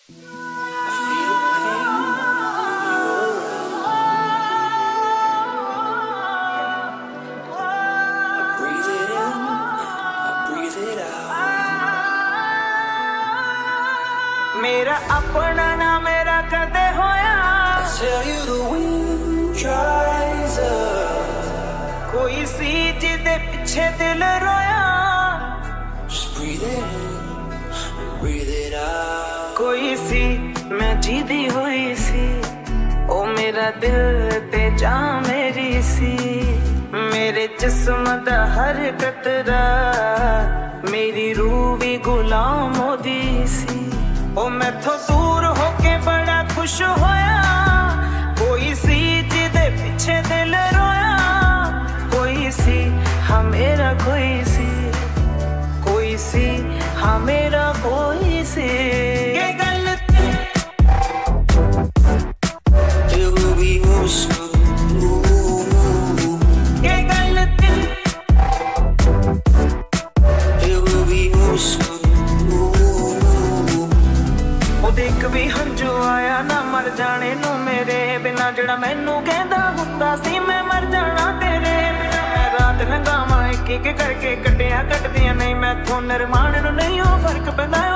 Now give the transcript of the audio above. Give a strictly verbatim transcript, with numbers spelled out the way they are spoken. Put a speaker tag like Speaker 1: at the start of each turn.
Speaker 1: मेरा अपना ना मेरा कदे होया। Tell you the wind dries up। कोई सी जिदे पिछे दिल रोया। Just breathe it in and breathe it out। कोई सी मैं जीदी हुई सी, ओ मेरा दिल ते जा मेरी सी। मेरे जिस्म दा हर कतरा मेरी रूह भी गुलाम होदी सी। ओ मैथों दूर होके बड़ा खुश होया। कोई सी जिदे पीछे दिल रोया। कोई सी हाँ मेरा कोई सी, कोई सी हाँ मेरा कोई सी। ये गलती दिल भी मुश्किल, ये गलती दिल भी मुश्किल। देख भी हंजू आया ना मर जाने नू मेरे बिना, जड़ा मैनू कहंदा हुंदा सी मैं मर जाना तेरे बिना। मैं रात लंघावां एक एक करके कटिया कटदियां नहीं, मैथों निरमान नू नहीं ओ फर्क पैंदा।